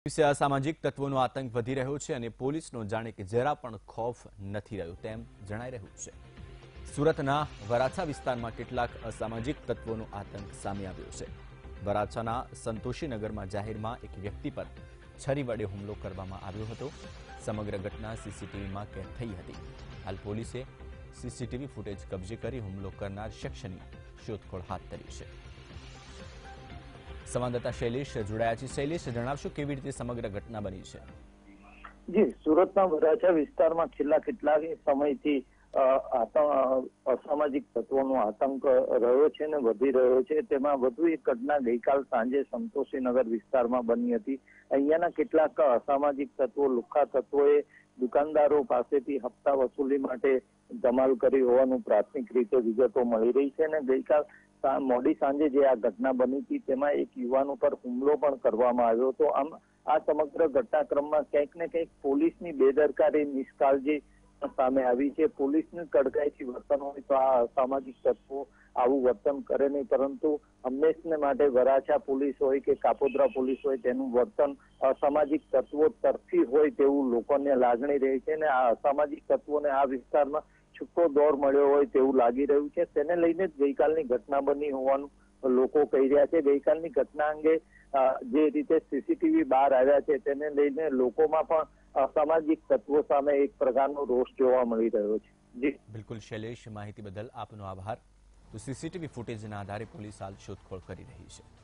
વિશે અસામાજિક તત્વોનો આતંક વધી રહ્યો છે અને પોલીસનો જાણે કે જરા પણ ખૌફ નથી રહ્યો તેમ જણાઈ રહ્યું છે। સુરતના વરાછા વિસ્તારમાં કેટલાક અસામાજિક તત્વોનો આતંક સામે આવ્યો છે। વરાછાના સંતોષીનગરમાં જાહેરમાં એક વ્યક્તિ પર છરી વડે હુમલો કરવામાં આવ્યો હતો। સમગ્ર ઘટના સીસીટીવીમાં કેદ થઈ હતી। હાલ પોલીસે સીસીટીવી ફૂટેજ કબજે કરી હુમલો કરનાર શખ્સની શોધખોળ હાથ ધરી છે। संवाददाता शैलेश जोड़ाया है। शैलेश, जणावशो केवी रीते समग्र घटना बनी है? जी, सूरतना वराछा विस्तारमां छेल्ला કેટલાક સમયથી અસામાજિક તત્વોનો આતંક રહ્યો છે ને વધી રહ્યો છે। તેમાં વધુ એક ઘટના ગઈકાલ સાંજે સંતોષીનગર વિસ્તારમાં બની હતી। અહીંયાના કેટલાક અસામાજિક તત્વો લુખ્ખા તત્વોએ દુકાનદારો પાસેથી હપ્તા વસૂલી માટે ધમાલ કરી હોવાનું પ્રાથમિક રીતે વિગતો મળી રહી છે અને ગઈકાલ મોડી સાંજે જે આ ઘટના બની હતી તેમાં એક યુવાન ઉપર હુમલો પણ કરવામાં આવ્યો હતો। આમ આ સમગ્ર ઘટનાક્રમમાં ક્યાંક ને ક્યાંક પોલીસની બેદરકારી, નિષ્કાળજી સામે આવી છે। પોલીસનું કડકાઈથી વર્તન હોય તો આ અસામાજિક તત્વો આવું વર્તન કરે નહીં, પરંતુ હંમેશને માટે વરાછા પોલીસ હોય કે કાપોદ્રા પોલીસ હોય તેનું વર્તન અસામાજિક તત્વો તરફી હોય તેવું લોકોને લાગણી રહી છે અને આ અસામાજિક તત્વોને આ વિસ્તારમાં છૂટો દોર મળ્યો હોય તેવું લાગી રહ્યું છે। તેને લઈને જ ગઈકાલની ઘટના બની હોવાનું લોકો કહી રહ્યા છે। ગઈકાલની ઘટના અંગે જે રીતે સીસીટીવી બહાર આવ્યા છે તેને લઈને લોકોમાં પણ અસામાજિક તત્વો સામે એક પ્રકારનો રોષ જોવા મળી રહ્યો છે। જી બિલકુલ શૈલેષ, માહિતી બદલ આપનો આભાર। તો સીસીટીવી ફૂટેજના આધારે પોલીસ હાલ શોધખોળ કરી રહી છે।